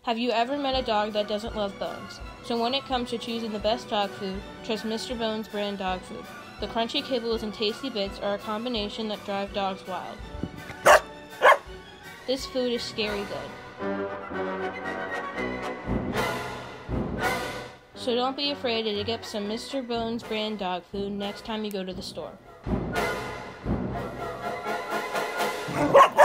Have you ever met a dog that doesn't love bones? So when it comes to choosing the best dog food, trust Mr. Bones brand dog food. The crunchy kibbles and tasty bits are a combination that drive dogs wild. This food is scary good. So don't be afraid to get some Mr. Bones brand dog food next time you go to the store.